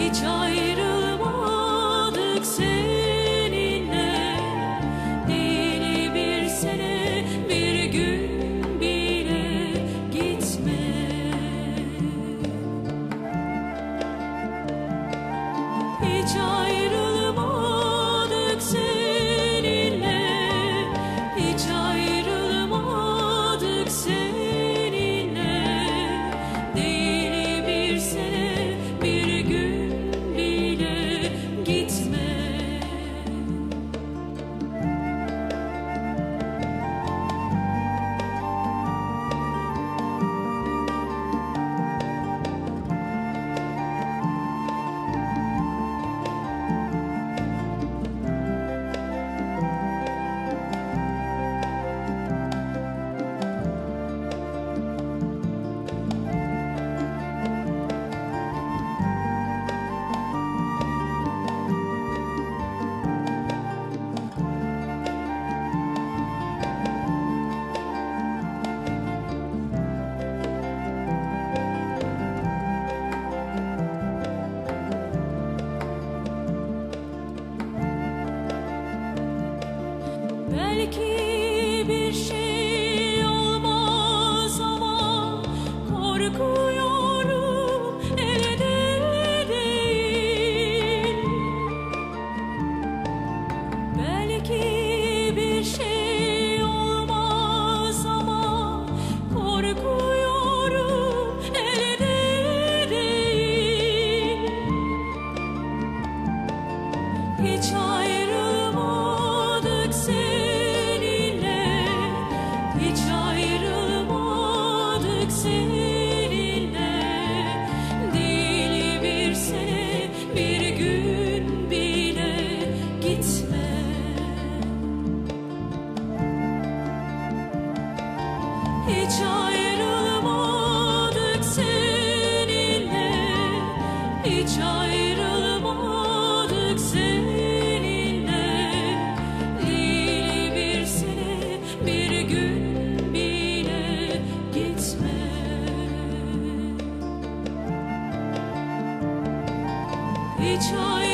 Hiç ayrılmadık seninle, değil bir sene, bir gün bile gitme. Hiç ayrılmadık seninle, hiç ayrılmadık seninle, değil bir sene, bir gün bile gitme. Belki bir şey olmaz ama korkuyorum, elde değil. Belki bir şey olmaz ama korkuyorum, elde değil. Hiç ayrılmadık seninle, hiç ayrılmadık seninle, değil bir sene, bir gün bile gitme. Hiç ayrılmadık seninle, hiç ayrılmadık seninle, değil bir sene, bir gün bile gitme. Hiç